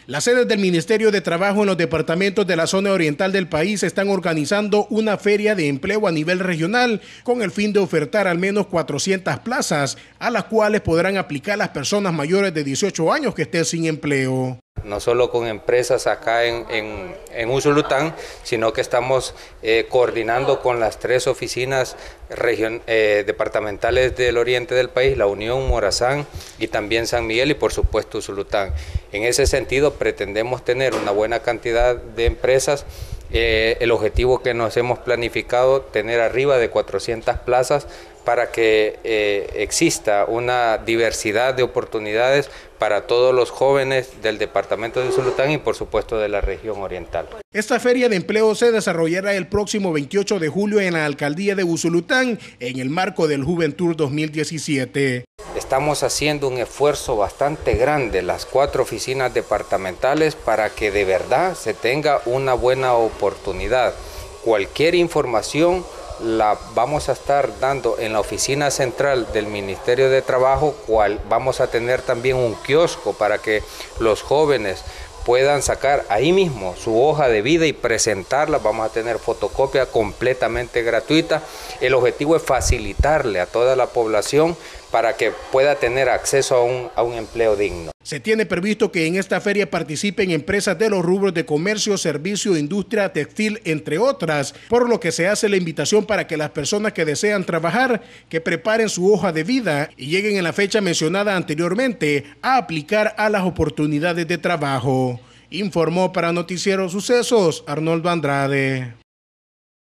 Las sedes del Ministerio de Trabajo en los departamentos de la zona oriental del país están organizando una feria de empleo a nivel regional con el fin de ofertar al menos 400 plazas a las cuales podrán aplicar las personas mayores de 18 años que estén sin empleo. No solo con empresas acá en Usulután, sino que estamos coordinando con las 3 oficinas departamentales del oriente del país, La Unión, Morazán y también San Miguel y por supuesto Usulután. En ese sentido pretendemos tener una buena cantidad de empresas. El objetivo que nos hemos planificado, tener arriba de 400 plazas para que exista una diversidad de oportunidades para todos los jóvenes del departamento de Usulután y por supuesto de la región oriental. Esta feria de empleo se desarrollará el próximo 28 de julio en la alcaldía de Usulután en el marco del Juventud 2017. Estamos haciendo un esfuerzo bastante grande, las 4 oficinas departamentales, para que de verdad se tenga una buena oportunidad. Cualquier información la vamos a estar dando en la oficina central del Ministerio de Trabajo, cual vamos a tener también un kiosco para que los jóvenes puedan sacar ahí mismo su hoja de vida y presentarla. Vamos a tener fotocopia completamente gratuita. El objetivo es facilitarle a toda la población para que pueda tener acceso a un empleo digno. Se tiene previsto que en esta feria participen empresas de los rubros de comercio, servicio, industria, textil, entre otras, por lo que se hace la invitación para que las personas que desean trabajar, que preparen su hoja de vida y lleguen en la fecha mencionada anteriormente a aplicar a las oportunidades de trabajo. Informó para Noticiero Sucesos Arnoldo Andrade.